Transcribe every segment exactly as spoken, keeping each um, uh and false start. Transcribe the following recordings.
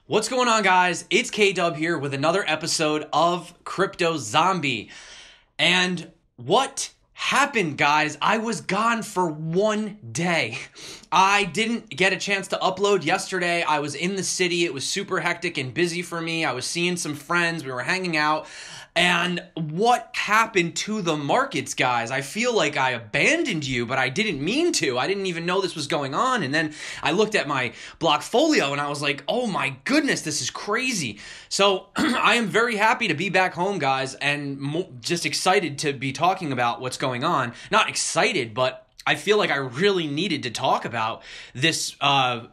What's going on, guys? It's K-Dub here with another episode of Crypto Zombie. And what happened, guys? I was gone for one day. I didn't get a chance to upload yesterday. I was in the city. It was super hectic and busy for me. I was seeing some friends. We were hanging out. And what happened to the markets, guys? I feel like I abandoned you, but I didn't mean to. I didn't even know this was going on. And then I looked at my Blockfolio and I was like, oh my goodness, this is crazy. So I am very happy to be back home, guys, and mo- just excited to be talking about what's going on. Not excited, but I feel like I really needed to talk about this uh,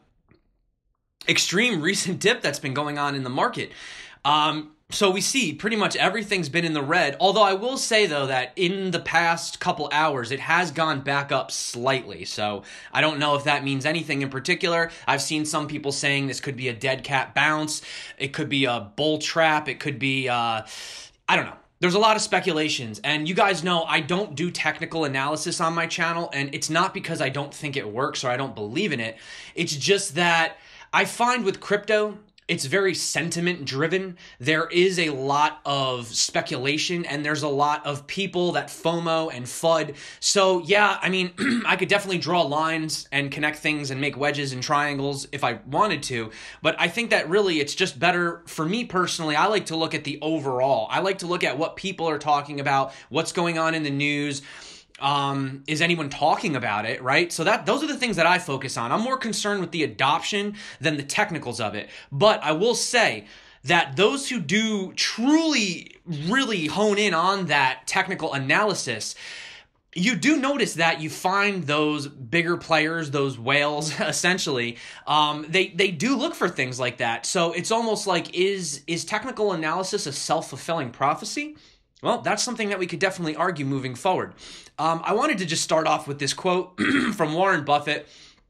extreme recent dip that's been going on in the market. Um... So we see pretty much everything's been in the red, although I will say, though, that in the past couple hours, it has gone back up slightly. So I don't know if that means anything in particular. I've seen some people saying this could be a dead cat bounce. It could be a bull trap. It could be, uh, I don't know. There's a lot of speculations, and you guys know I don't do technical analysis on my channel, and it's not because I don't think it works or I don't believe in it. It's just that I find with crypto, it's very sentiment driven. There is a lot of speculation and there's a lot of people that FOMO and FUD. So yeah, I mean, I could definitely draw lines and connect things and make wedges and triangles if I wanted to. But I think that really it's just better for me personally. I like to look at the overall. I like to look at what people are talking about, what's going on in the news. Um, is anyone talking about it, right? So that those are the things that I focus on. I'm more concerned with the adoption than the technicals of it. But I will say that those who do truly, really hone in on that technical analysis, you do notice that you find those bigger players, those whales, essentially, um, they, they do look for things like that. So it's almost like, is, is technical analysis a self-fulfilling prophecy? Well, that's something that we could definitely argue moving forward. Um, I wanted to just start off with this quote from Warren Buffett.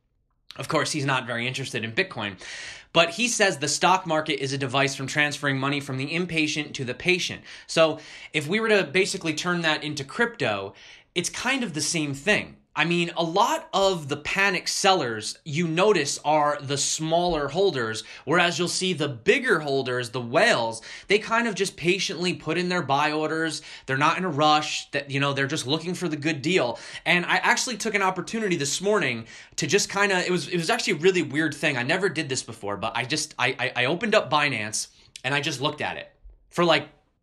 Of course, he's not very interested in Bitcoin, but he says the stock market is a device from transferring money from the impatient to the patient. So if we were to basically turn that into crypto, it's kind of the same thing. I mean, a lot of the panic sellers you notice are the smaller holders, whereas you'll see the bigger holders, the whales, they kind of just patiently put in their buy orders. They're not in a rush, that you know, they're just looking for the good deal. And I actually took an opportunity this morning to just kind of, it was it was actually a really weird thing. I never did this before, but I just, I, I, I opened up Binance and I just looked at it for like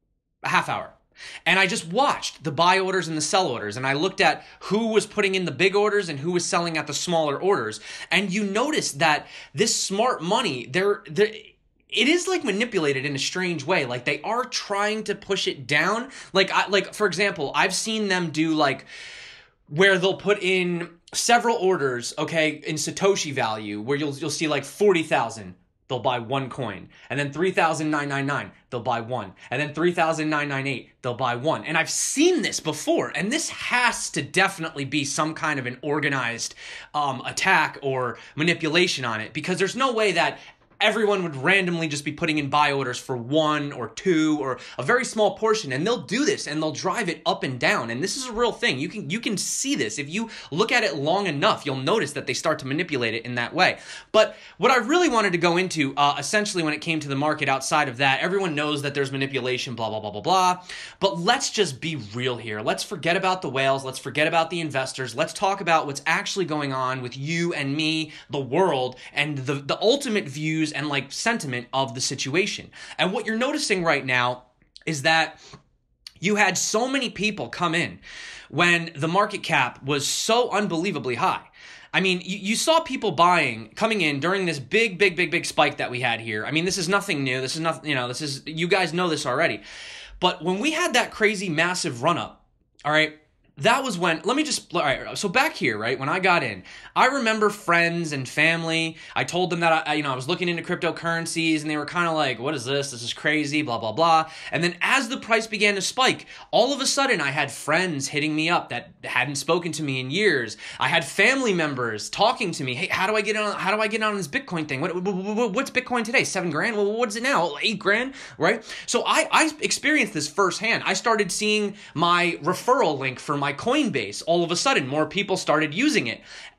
a half hour. And I just watched the buy orders and the sell orders, and I looked at who was putting in the big orders and who was selling at the smaller orders. And you notice that this smart money, they're, they're it is like manipulated in a strange way. Like they are trying to push it down. Like, I, like for example, I've seen them do like where they'll put in several orders, okay, in Satoshi value, where you'll you'll see like forty thousand. They'll buy one coin. And then three thousand nine hundred ninety-nine, they'll buy one. And then three thousand nine hundred ninety-eight, they'll buy one. And I've seen this before, and this has to definitely be some kind of an organized um, attack or manipulation on it, because there's no way that everyone would randomly just be putting in buy orders for one or two or a very small portion, and they'll do this and they'll drive it up and down. And this is a real thing. You can you can see this. If you look at it long enough, you'll notice that they start to manipulate it in that way. But what I really wanted to go into, uh, essentially when it came to the market outside of that, everyone knows that there's manipulation, blah, blah, blah, blah, blah. But let's just be real here. Let's forget about the whales. Let's forget about the investors. Let's talk about what's actually going on with you and me, the world, and the, the ultimate views and like sentiment of the situation. And what you're noticing right now is that you had so many people come in when the market cap was so unbelievably high. I mean, you, you saw people buying, coming in during this big, big, big, big spike that we had here. I mean, this is nothing new. This is nothing, you know, this is, you guys know this already. But when we had that crazy massive run up, all right, that was when, let me just, all right, so back here, right, when I got in, I remember friends and family, I told them that, I, you know, I was looking into cryptocurrencies, and they were kind of like, what is this? This is crazy, blah, blah, blah. And then as the price began to spike, all of a sudden I had friends hitting me up that hadn't spoken to me in years. I had family members talking to me, hey, how do I get on, how do I get on this Bitcoin thing? What, what, what's Bitcoin today? Seven grand? Well, what is it now? Eight grand, right? So I, I experienced this firsthand. I started seeing my referral link for my my Coinbase, all of a sudden more people started using it.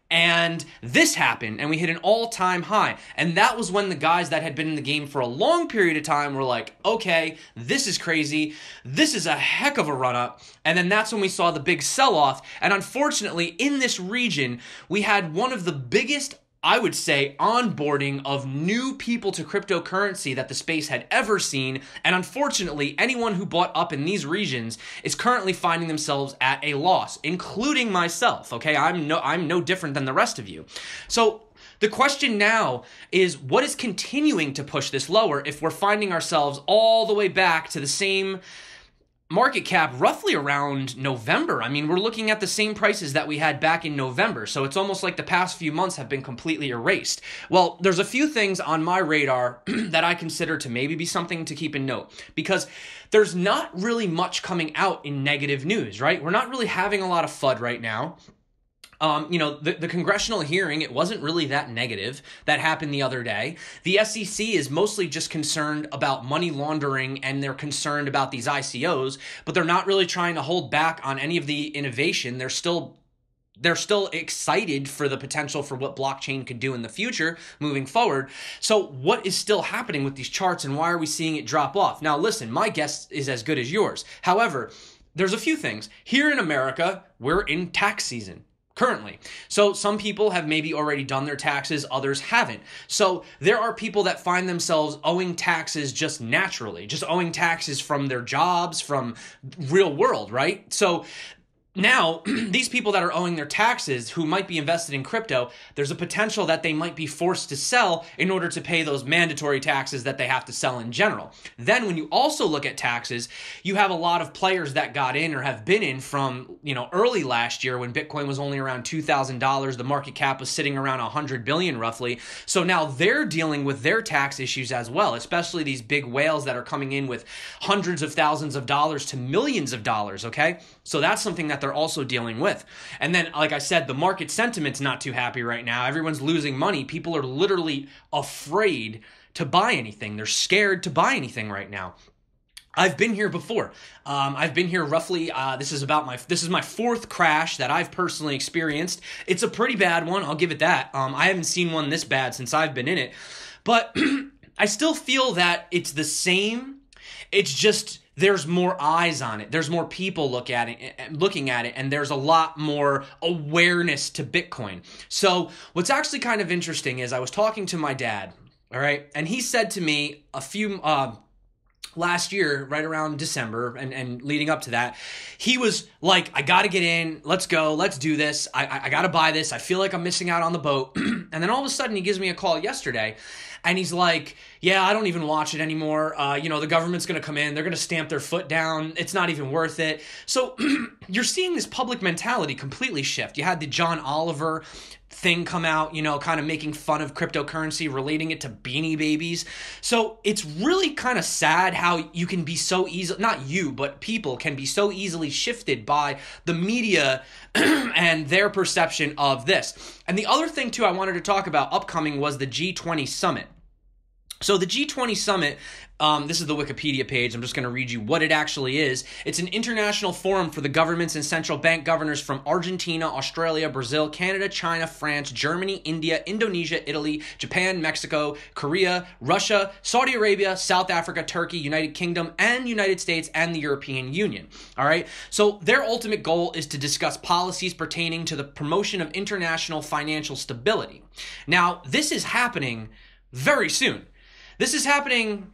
And this happened, and we hit an all-time high. And that was when the guys that had been in the game for a long period of time were like, okay, this is crazy. This is a heck of a run-up. And then that's when we saw the big sell-off. And unfortunately, in this region, we had one of the biggest, I would say, onboarding of new people to cryptocurrency that the space had ever seen. And unfortunately, anyone who bought up in these regions is currently finding themselves at a loss, including myself. Okay, I'm no I'm no different than the rest of you. So the question now is, what is continuing to push this lower if we're finding ourselves all the way back to the same market cap roughly around November? I mean, we're looking at the same prices that we had back in November, so it's almost like the past few months have been completely erased. Well, there's a few things on my radar that I consider to maybe be something to keep in note, because there's not really much coming out in negative news, right? We're not really having a lot of FUD right now. Um, you know, the, the congressional hearing, it wasn't really that negative. That happened the other day. The S E C is mostly just concerned about money laundering, and they're concerned about these I C Os, but they're not really trying to hold back on any of the innovation. They're still They're still excited for the potential for what blockchain could do in the future moving forward. So what is still happening with these charts, and why are we seeing it drop off? Now, listen, my guess is as good as yours. However, there's a few things. Here in America, we're in tax season currently. So some people have maybe already done their taxes, others haven't. So there are people that find themselves owing taxes just naturally, just owing taxes from their jobs, from real world, right? So now, these people that are owing their taxes, who might be invested in crypto, there's a potential that they might be forced to sell in order to pay those mandatory taxes that they have to sell in general. Then when you also look at taxes, you have a lot of players that got in or have been in from, you know, early last year when Bitcoin was only around two thousand dollars. The market cap was sitting around one hundred billion dollars roughly. So now they're dealing with their tax issues as well, especially these big whales that are coming in with hundreds of thousands of dollars to millions of dollars, okay? So that's something that they're also dealing with. And then, like I said, the market sentiment's not too happy right now. Everyone's losing money. People are literally afraid to buy anything. They're scared to buy anything right now. I've been here before. Um, I've been here roughly, uh, this is about my, this is my fourth crash that I've personally experienced. It's a pretty bad one, I'll give it that. Um, I haven't seen one this bad since I've been in it. But I still feel that it's the same. It's just, there's more eyes on it. There's more people look at it, looking at it, and there's a lot more awareness to Bitcoin. So what's actually kind of interesting is I was talking to my dad, all right, and he said to me a few uh, last year, right around December and, and leading up to that, he was like, I got to get in. Let's go. Let's do this. I, I, I got to buy this. I feel like I'm missing out on the boat. And then all of a sudden he gives me a call yesterday. And he's like, yeah, I don't even watch it anymore. Uh, you know, the government's going to come in. They're going to stamp their foot down. It's not even worth it. So you're seeing this public mentality completely shift. You had the John Oliver thing come out, you know, kind of making fun of cryptocurrency, relating it to Beanie Babies. So it's really kind of sad how you can be so easy, not you, but people can be so easily shifted by the media and their perception of this. And the other thing, too, I wanted to talk about upcoming was the G twenty summit. So the G twenty summit, um, this is the Wikipedia page. I'm just going to read you what it actually is. It's an international forum for the governments and central bank governors from Argentina, Australia, Brazil, Canada, China, France, Germany, India, Indonesia, Italy, Japan, Mexico, Korea, Russia, Saudi Arabia, South Africa, Turkey, United Kingdom, and United States, and the European Union. All right. So their ultimate goal is to discuss policies pertaining to the promotion of international financial stability. Now, this is happening very soon. This is happening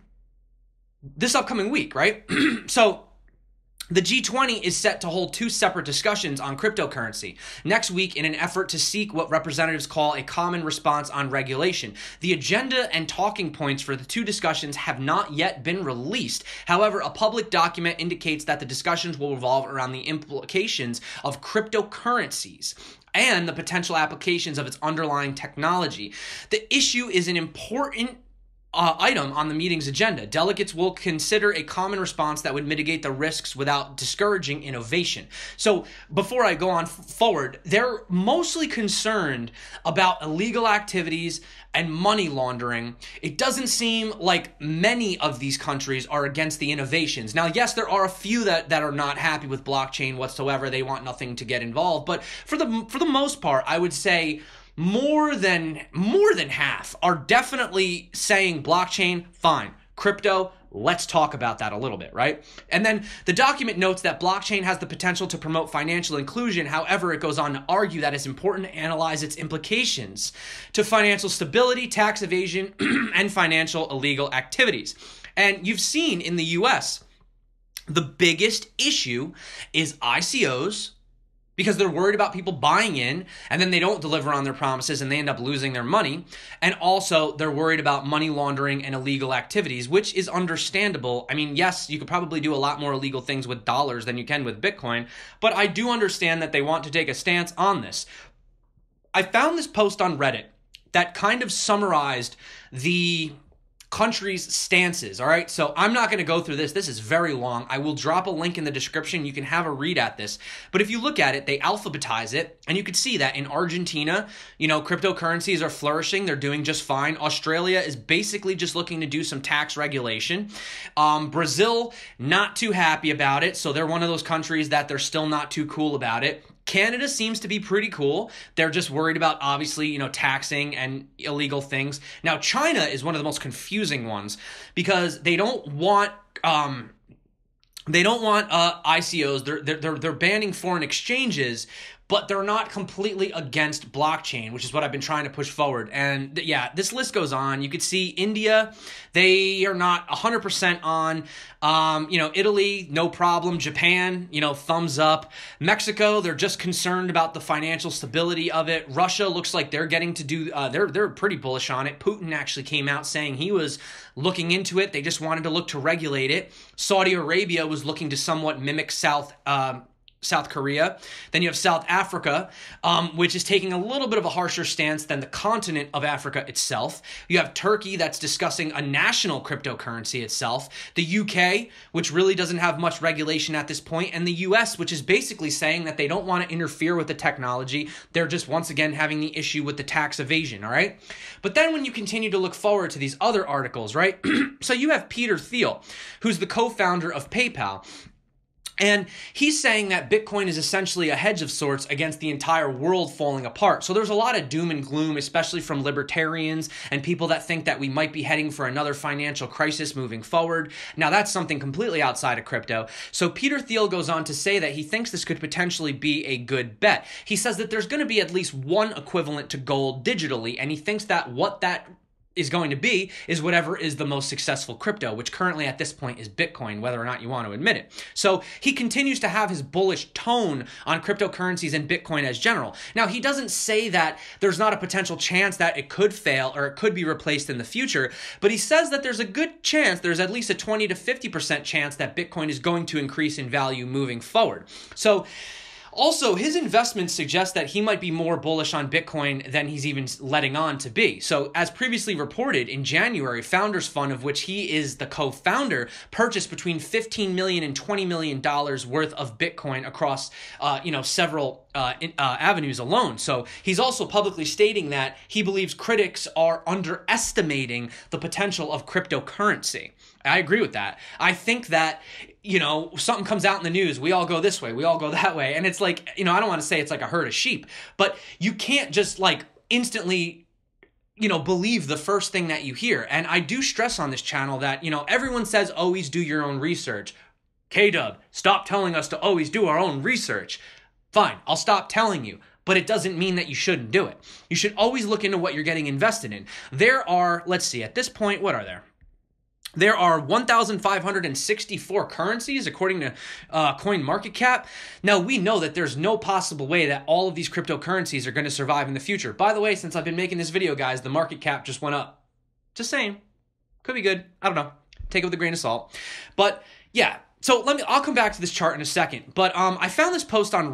this upcoming week, right? So the G twenty is set to hold two separate discussions on cryptocurrency next week in an effort to seek what representatives call a common response on regulation. The agenda and talking points for the two discussions have not yet been released. However, a public document indicates that the discussions will revolve around the implications of cryptocurrencies and the potential applications of its underlying technology. The issue is an important Uh, item on the meeting's agenda. Delegates will consider a common response that would mitigate the risks without discouraging innovation. So before I go on f- forward, they're mostly concerned about illegal activities and money laundering. It doesn't seem like many of these countries are against the innovations. Now, yes, there are a few that, that are not happy with blockchain whatsoever. They want nothing to get involved. But for the for the most part, I would say more than more than half are definitely saying blockchain, fine. Crypto, let's talk about that a little bit, right? And then the document notes that blockchain has the potential to promote financial inclusion. However, it goes on to argue that it's important to analyze its implications to financial stability, tax evasion, and financial illegal activities. And you've seen in the U S, the biggest issue is I C Os, because they're worried about people buying in and then they don't deliver on their promises and they end up losing their money. And also they're worried about money laundering and illegal activities, which is understandable. I mean, yes, you could probably do a lot more illegal things with dollars than you can with Bitcoin, but I do understand that they want to take a stance on this. I found this post on Reddit that kind of summarized the countries' stances, all right? So I'm not going to go through this. This is very long. I will drop a link in the description. You can have a read at this. But if you look at it, they alphabetize it, and you can see that in Argentina, you know, cryptocurrencies are flourishing. They're doing just fine. Australia is basically just looking to do some tax regulation. Um, Brazil, not too happy about it. So they're one of those countries that they're still not too cool about it. Canada seems to be pretty cool. They're just worried about, obviously, you know, taxing and illegal things. Now, China is one of the most confusing ones because they don't want um, they don't want uh, I C Os. They're they're they're banning foreign exchanges, but they're not completely against blockchain, which is what I've been trying to push forward. And th- yeah, this list goes on. You could see India, they are not one hundred percent on. Um, you know, Italy, no problem. Japan, you know, thumbs up. Mexico, they're just concerned about the financial stability of it. Russia looks like they're getting to do, uh, they're they're pretty bullish on it. Putin actually came out saying he was looking into it. They just wanted to look to regulate it. Saudi Arabia was looking to somewhat mimic South um, South Korea. Then you have South Africa, um, which is taking a little bit of a harsher stance than the continent of Africa itself. You have Turkey that's discussing a national cryptocurrency itself. The U K, which really doesn't have much regulation at this point, and the U S, which is basically saying that they don't want to interfere with the technology. They're just once again having the issue with the tax evasion, all right? But then when you continue to look forward to these other articles, right? So you have Peter Thiel, who's the co-founder of PayPal. And he's saying that Bitcoin is essentially a hedge of sorts against the entire world falling apart. So there's a lot of doom and gloom, especially from libertarians and people that think that we might be heading for another financial crisis moving forward. Now, that's something completely outside of crypto. So Peter Thiel goes on to say that he thinks this could potentially be a good bet. He says that there's going to be at least one equivalent to gold digitally, and he thinks that what that is going to be is whatever is the most successful crypto, which currently at this point is Bitcoin, whether or not you want to admit it. So he continues to have his bullish tone on cryptocurrencies and Bitcoin as general. Now, he doesn't say that there's not a potential chance that it could fail or it could be replaced in the future, but he says that there's a good chance, there's at least a twenty to fifty percent chance that Bitcoin is going to increase in value moving forward. So also, his investments suggest that he might be more bullish on Bitcoin than he's even letting on to be. So, as previously reported, in January, Founders Fund, of which he is the co-founder, purchased between fifteen million dollars and twenty million dollars worth of Bitcoin across, uh, you know, several uh, in, uh, avenues alone. So, he's also publicly stating that he believes critics are underestimating the potential of cryptocurrency. I agree with that. I think that, you know, something comes out in the news, we all go this way, we all go that way. And it's like, you know, I don't want to say it's like a herd of sheep, but you can't just like instantly, you know, believe the first thing that you hear. And I do stress on this channel that, you know, everyone says always do your own research. K-Dub, stop telling us to always do our own research. Fine, I'll stop telling you. But it doesn't mean that you shouldn't do it. You should always look into what you're getting invested in. There are, let's see, at this point, what are there? There are one thousand five hundred sixty-four currencies, according to uh, CoinMarketCap. Now, we know that there's no possible way that all of these cryptocurrencies are going to survive in the future. By the way, since I've been making this video, guys, the market cap just went up. Just saying. Could be good. I don't know. Take it with a grain of salt. But, yeah. So let me, I'll come back to this chart in a second. But um, I found this post on Reddit.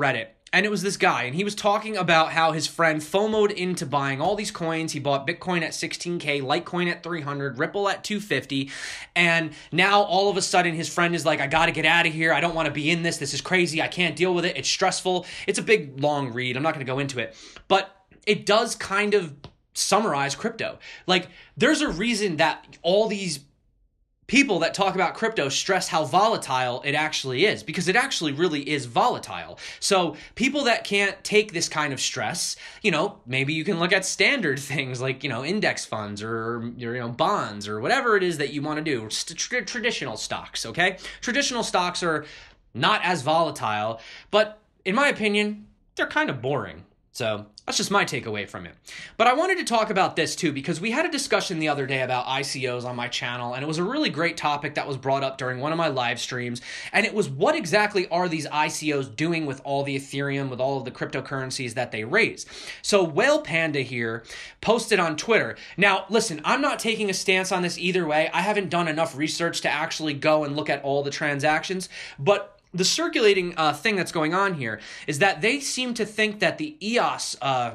And it was this guy, and he was talking about how his friend FOMO'd into buying all these coins. He bought Bitcoin at sixteen K, Litecoin at three hundred, Ripple at two fifty, and now all of a sudden his friend is like, I gotta get out of here. I don't want to be in this. This is crazy. I can't deal with it. It's stressful. It's a big, long read. I'm not gonna go into it. But it does kind of summarize crypto. Like, there's a reason that all these people that talk about crypto stress how volatile it actually is, because it actually really is volatile. So people that can't take this kind of stress, you know, maybe you can look at standard things like, you know, index funds or, you know, bonds or whatever it is that you want to do. St- traditional stocks, okay? Traditional stocks are not as volatile, but in my opinion, they're kind of boring. So that's just my takeaway from it. But I wanted to talk about this too, because we had a discussion the other day about I C Os on my channel, and it was a really great topic that was brought up during one of my live streams, and it was, what exactly are these I C Os doing with all the Ethereum, with all of the cryptocurrencies that they raise? So Whale Panda here posted on Twitter. Now, listen, I'm not taking a stance on this either way. I haven't done enough research to actually go and look at all the transactions, but the circulating uh, thing that's going on here is that they seem to think that the E O S uh,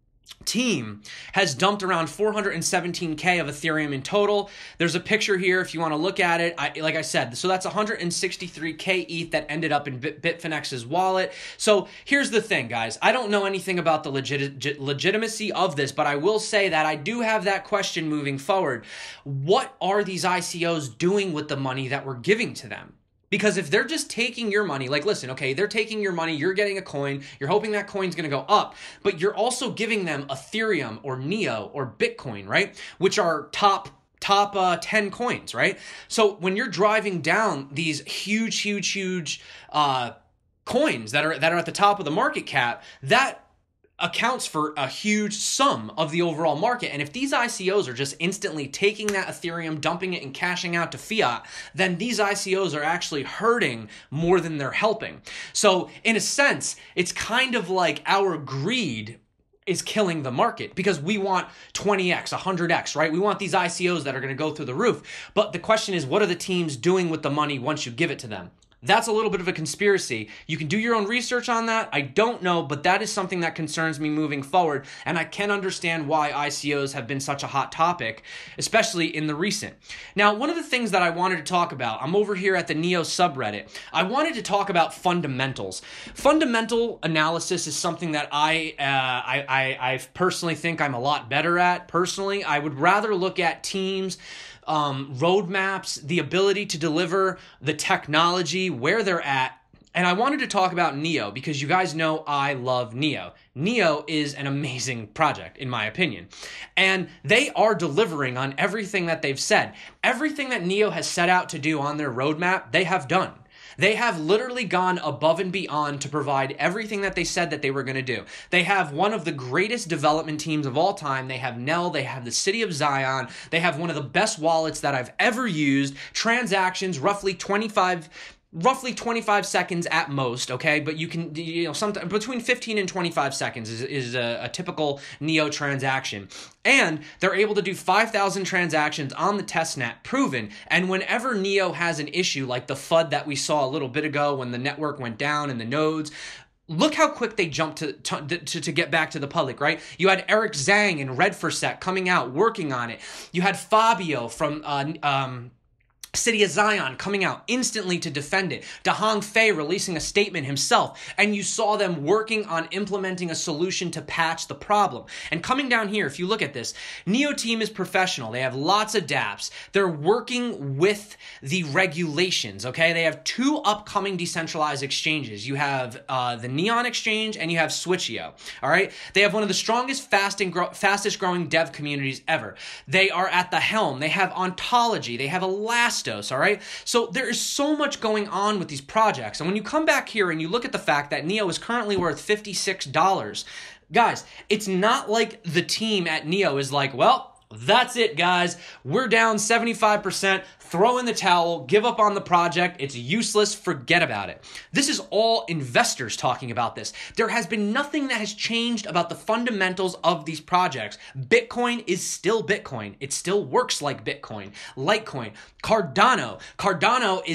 team has dumped around four hundred seventeen K of Ethereum in total. There's a picture here if you want to look at it. I, like I said, so that's one hundred sixty-three K E T H that ended up in Bit- Bitfinex's wallet. So here's the thing, guys. I don't know anything about the legit- legitimacy of this, but I will say that I do have that question moving forward. What are these I C Os doing with the money that we're giving to them? Because if they're just taking your money, like, listen, okay, they're taking your money, you're getting a coin, you're hoping that coin's going to go up, but you're also giving them Ethereum or Neo or Bitcoin, right? Which are top top uh, ten coins, right? So when you're driving down these huge, huge, huge uh, coins that are that are at the top of the market cap, that accounts for a huge sum of the overall market. And if these I C Os are just instantly taking that Ethereum, dumping it, and cashing out to fiat, then these I C Os are actually hurting more than they're helping. So in a sense, it's kind of like our greed is killing the market, because we want twenty X, one hundred X, right? We want these I C Os that are going to go through the roof. But the question is, what are the teams doing with the money once you give it to them? That's a little bit of a conspiracy. You can do your own research on that. I don't know, but that is something that concerns me moving forward, and I can understand why I C Os have been such a hot topic, especially in the recent. Now, one of the things that I wanted to talk about, I'm over here at the Neo subreddit. I wanted to talk about fundamentals. Fundamental analysis is something that I, uh, I, I, I personally think I'm a lot better at. Personally, I would rather look at teams, Um, roadmaps, the ability to deliver the technology, where they're at. And I wanted to talk about Neo because you guys know I love Neo. Neo is an amazing project, in my opinion. And they are delivering on everything that they've said. Everything that Neo has set out to do on their roadmap, they have done. They have literally gone above and beyond to provide everything that they said that they were going to do. They have one of the greatest development teams of all time. They have Nell. They have the City of Zion. They have one of the best wallets that I've ever used. Transactions, roughly twenty-five roughly twenty-five seconds at most, okay? But you can, you know, sometimes between fifteen and twenty-five seconds is, is a, a typical Neo transaction. And they're able to do five thousand transactions on the testnet, proven. And whenever Neo has an issue, like the F U D that we saw a little bit ago when the network went down and the nodes, look how quick they jumped to, to, to, to get back to the public, right? You had Eric Zhang and Red for Sec coming out, working on it. You had Fabio from, uh, um, City of Zion coming out instantly to defend it. Dahong Fei releasing a statement himself, and you saw them working on implementing a solution to patch the problem. And coming down here, if you look at this, Neo team is professional. They have lots of dApps. They're working with the regulations, okay? They have two upcoming decentralized exchanges. You have uh, the Neon Exchange and you have Switcheo, all right? They have one of the strongest, fast and gro- fastest growing dev communities ever. They are at the helm. They have Ontology. They have Elastic. All right. So there is so much going on with these projects. And when you come back here and you look at the fact that Neo is currently worth fifty-six dollars, guys, it's not like the team at Neo is like, well, that's it, guys. We're down seventy-five percent. Throw in the towel, give up on the project. It's useless. Forget about it. This is all investors talking about this. There has been nothing that has changed about the fundamentals of these projects. Bitcoin is still Bitcoin. It still works like Bitcoin. Litecoin. Cardano. Cardano is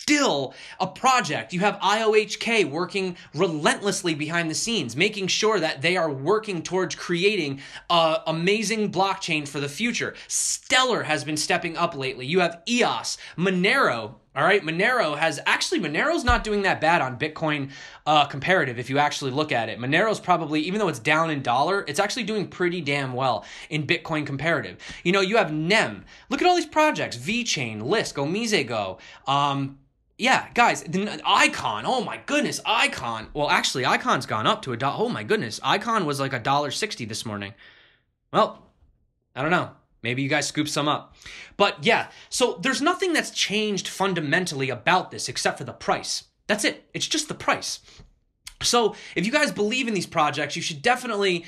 still a project. You have I O H K working relentlessly behind the scenes, making sure that they are working towards creating an amazing blockchain for the future. Stellar has been stepping up lately. You have E O S, Monero. All right, Monero has actually, Monero's not doing that bad on Bitcoin uh, comparative if you actually look at it. Monero's probably, even though it's down in dollar, it's actually doing pretty damn well in Bitcoin comparative. You know, you have N E M. Look at all these projects, VeChain, Lisk, Omisego. Um, yeah, guys, Icon, oh my goodness, Icon. Well, actually, Icon's gone up to a dollar. Oh my goodness, Icon was like a dollar sixty this morning. Well, I don't know. Maybe you guys scoop some up. But yeah, so there's nothing that's changed fundamentally about this except for the price. That's it. It's just the price. So if you guys believe in these projects, you should definitely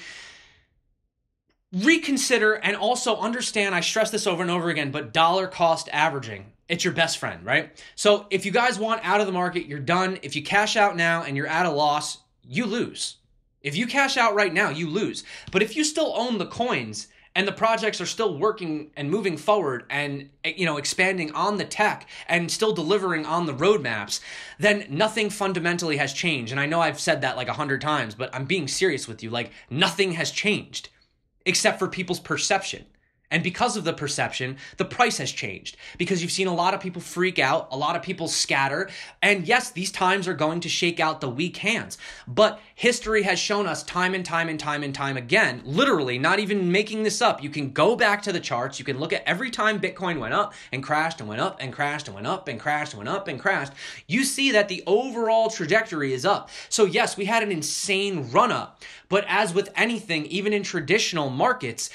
reconsider and also understand, I stress this over and over again, but dollar cost averaging. It's your best friend, right? So if you guys want out of the market, you're done. If you cash out now and you're at a loss, you lose. If you cash out right now, you lose. But if you still own the coins, and the projects are still working and moving forward and, you know, expanding on the tech and still delivering on the roadmaps, then nothing fundamentally has changed. And I know I've said that like a hundred times, but I'm being serious with you. Like, nothing has changed except for people's perception. And because of the perception, the price has changed because you've seen a lot of people freak out, a lot of people scatter. And yes, these times are going to shake out the weak hands. But history has shown us time and time and time and time again, literally not even making this up. You can go back to the charts. You can look at every time Bitcoin went up and crashed and went up and crashed and went up and crashed and went up and crashed. You see that the overall trajectory is up. So yes, we had an insane run up. But as with anything, even in traditional markets,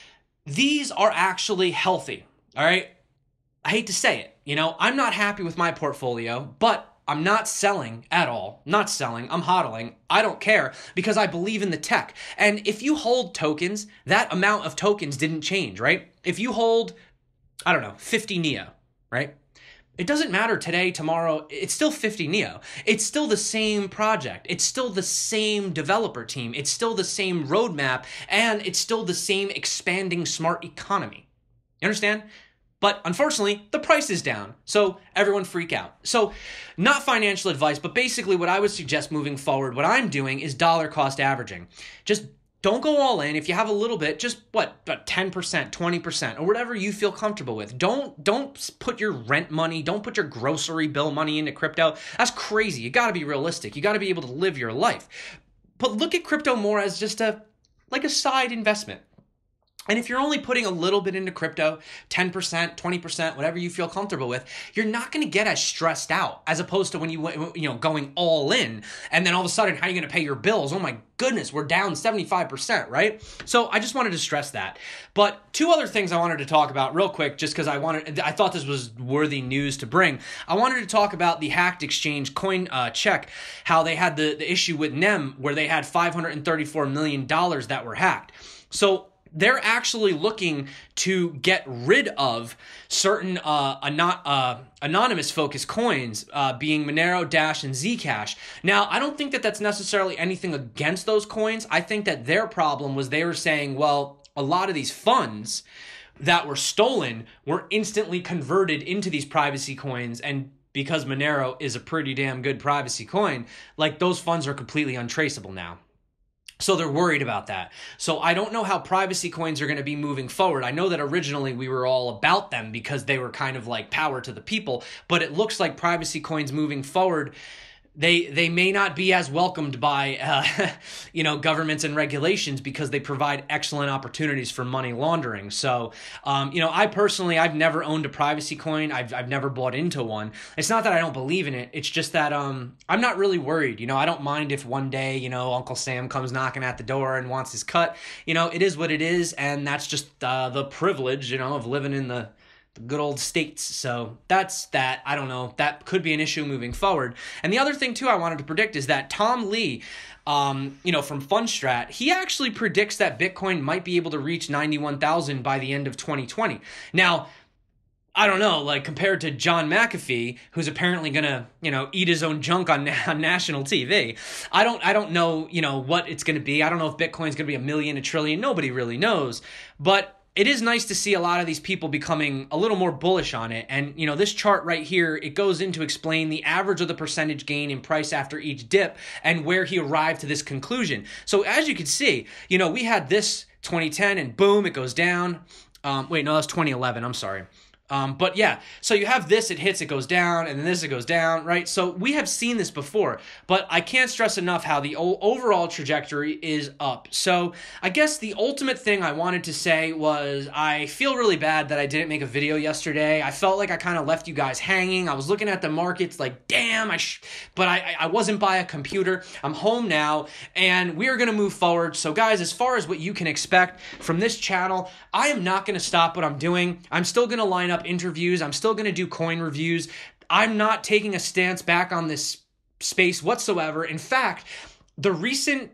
these are actually healthy, all right? I hate to say it, you know, I'm not happy with my portfolio, but I'm not selling at all. Not selling, I'm hodling. I don't care because I believe in the tech. And if you hold tokens, that amount of tokens didn't change, right? If you hold, I don't know, fifty N E O, right? It doesn't matter today, tomorrow, it's still fifty N E O. It's still the same project. It's still the same developer team. It's still the same roadmap, and it's still the same expanding smart economy. You understand? But unfortunately, the price is down, so everyone freak out. So not financial advice, but basically what I would suggest moving forward, what I'm doing is dollar cost averaging. Just don't go all in. If you have a little bit, just what, about ten percent, twenty percent, or whatever you feel comfortable with. Don't don't put your rent money, don't put your grocery bill money into crypto. That's crazy. You got to be realistic. You got to be able to live your life. But look at crypto more as just a like a side investment. And if you're only putting a little bit into crypto, ten percent, twenty percent, whatever you feel comfortable with, you're not going to get as stressed out as opposed to when you, you know, going all in and then all of a sudden, how are you going to pay your bills? Oh my goodness, we're down seventy-five percent, right? So I just wanted to stress that. But two other things I wanted to talk about real quick, just because I wanted, I thought this was worthy news to bring. I wanted to talk about the hacked exchange Coin uh, Check, how they had the, the issue with N E M where they had five hundred thirty-four million dollars that were hacked. So they're actually looking to get rid of certain uh, anon- uh, anonymous focused coins, uh, being Monero, Dash, and Zcash. Now, I don't think that that's necessarily anything against those coins. I think that their problem was they were saying, well, a lot of these funds that were stolen were instantly converted into these privacy coins, and because Monero is a pretty damn good privacy coin, like those funds are completely untraceable now. So they're worried about that. So I don't know how privacy coins are going to be moving forward. I know that originally we were all about them because they were kind of like power to the people, but it looks like privacy coins moving forward, they they may not be as welcomed by uh, you know, governments and regulations because they provide excellent opportunities for money laundering. So um, you know, I personally, I've never owned a privacy coin. I've I've never bought into one. It's not that I don't believe in it. It's just that um, I'm not really worried. You know, I don't mind if one day, you know, Uncle Sam comes knocking at the door and wants his cut. You know, it is what it is, and that's just uh, the privilege, you know, of living in the the good old States. So that's that. I don't know. That could be an issue moving forward. And the other thing, too, I wanted to predict is that Tom Lee, um, you know, from Fundstrat, he actually predicts that Bitcoin might be able to reach ninety-one thousand by the end of twenty twenty. Now, I don't know, like compared to John McAfee, who's apparently going to, you know, eat his own junk on, on national T V. I don't I don't know, you know, what it's going to be. I don't know if Bitcoin's going to be a million, a trillion. Nobody really knows. But it is nice to see a lot of these people becoming a little more bullish on it. And, you know, this chart right here, it goes in to explain the average of the percentage gain in price after each dip and where he arrived to this conclusion. So as you can see, you know, we had this twenty ten and boom, it goes down. Um, wait, no, that's twenty eleven. I'm sorry. Um, but yeah, so you have this, it hits, it goes down, and then this, it goes down, right? So we have seen this before, but I can't stress enough how the o- overall trajectory is up. So I guess the ultimate thing I wanted to say was I feel really bad that I didn't make a video yesterday. I felt like I kind of left you guys hanging. I was looking at the markets like, damn, I sh-, but I, I wasn't by a computer. I'm home now, and we're going to move forward. So guys, as far as what you can expect from this channel, I am not going to stop what I'm doing. I'm still going to line up interviews. I'm still going to do coin reviews. I'm not taking a stance back on this space whatsoever. In fact, the recent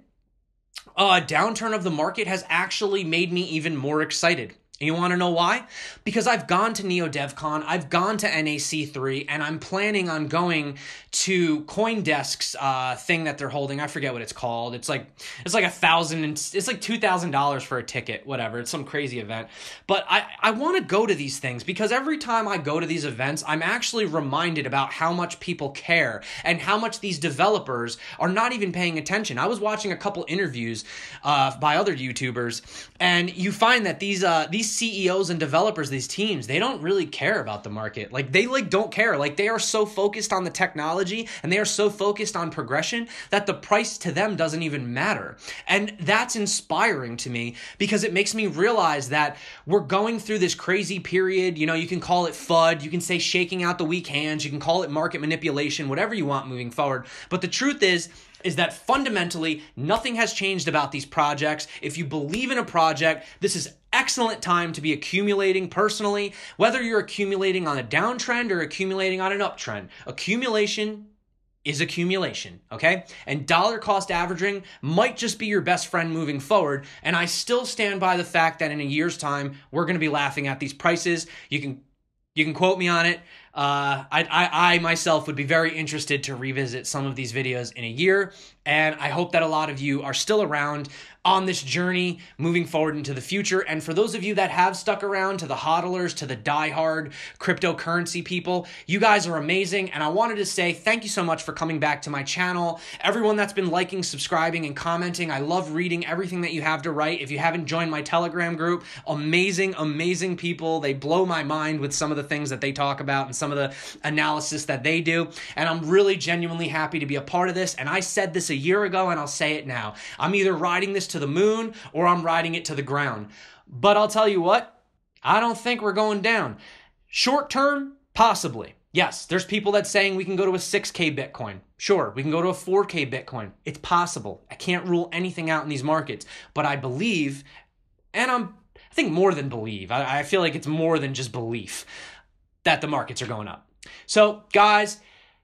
uh, downturn of the market has actually made me even more excited. And you want to know why? Because I've gone to NeoDevCon, I've gone to N A C three, and I'm planning on going to CoinDesk's uh, thing that they're holding. I forget what it's called. It's like it's like a thousand, and it's like two thousand dollars for a ticket. Whatever. It's some crazy event. But I I want to go to these things because every time I go to these events, I'm actually reminded about how much people care and how much these developers are not even paying attention. I was watching a couple interviews uh, by other YouTubers, and you find that these uh, these C E Os and developers, these teams, they don't really care about the market. Like they like don't care. Like they are so focused on the technology and they are so focused on progression that the price to them doesn't even matter. And that's inspiring to me because it makes me realize that we're going through this crazy period. You know, you can call it F U D, you can say shaking out the weak hands, you can call it market manipulation, whatever you want moving forward. But the truth is, is that fundamentally nothing has changed about these projects. If you believe in a project, this is excellent time to be accumulating personally, whether you're accumulating on a downtrend or accumulating on an uptrend. Accumulation is accumulation, okay? And dollar cost averaging might just be your best friend moving forward. And I still stand by the fact that in a year's time, we're going to be laughing at these prices. You can You can quote me on it. Uh, I, I, I myself would be very interested to revisit some of these videos in a year, and I hope that a lot of you are still around on this journey moving forward into the future. And for those of you that have stuck around, to the hodlers, to the diehard cryptocurrency people, you guys are amazing. And I wanted to say thank you so much for coming back to my channel. Everyone that's been liking, subscribing, and commenting, I love reading everything that you have to write. If you haven't joined my Telegram group, amazing, amazing people. They blow my mind with some of the things that they talk about and some of the analysis that they do. And I'm really genuinely happy to be a part of this. And I said this a year ago, and I'll say it now. I'm either riding this to the moon or I'm riding it to the ground. But I'll tell you what, I don't think we're going down. Short term, possibly. Yes, there's people that saying we can go to a six K Bitcoin. Sure, we can go to a four K Bitcoin. It's possible. I can't rule anything out in these markets. But I believe, and I'm, I think more than believe, I, I feel like it's more than just belief, that the markets are going up. So guys,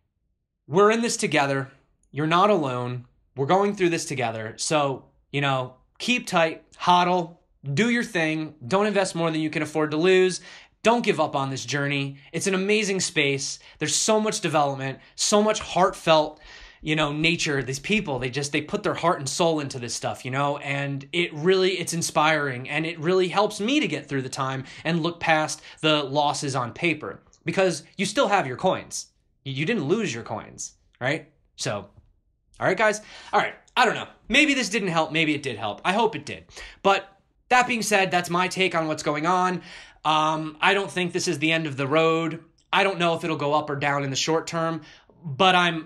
we're in this together. You're not alone. We're going through this together. So, you know, keep tight, hodl, do your thing. Don't invest more than you can afford to lose. Don't give up on this journey. It's an amazing space. There's so much development, so much heartfelt, you know, nature. These people, they just, they put their heart and soul into this stuff, you know, and it really, it's inspiring, and it really helps me to get through the time and look past the losses on paper, because you still have your coins. You didn't lose your coins, right? So, all right, guys. All right. I don't know. Maybe this didn't help. Maybe it did help. I hope it did. But that being said, that's my take on what's going on. Um, I don't think this is the end of the road. I don't know if it'll go up or down in the short term, but I'm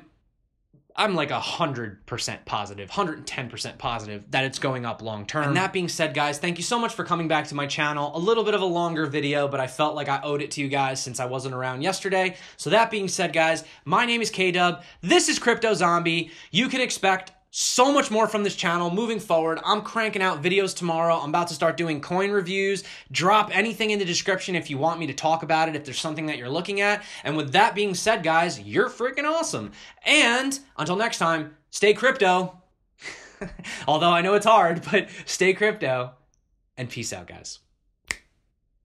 I'm like one hundred percent positive, one hundred ten percent positive that it's going up long term. And that being said, guys, thank you so much for coming back to my channel. A little bit of a longer video, but I felt like I owed it to you guys since I wasn't around yesterday. So that being said, guys, my name is K-Dub. This is Crypto Zombie. You can expect so much more from this channel moving forward. I'm cranking out videos tomorrow. I'm about to start doing coin reviews. Drop anything in the description if you want me to talk about it, if there's something that you're looking at. And with that being said, guys, you're freaking awesome. And until next time, stay crypto. Although I know it's hard, but stay crypto. And peace out, guys.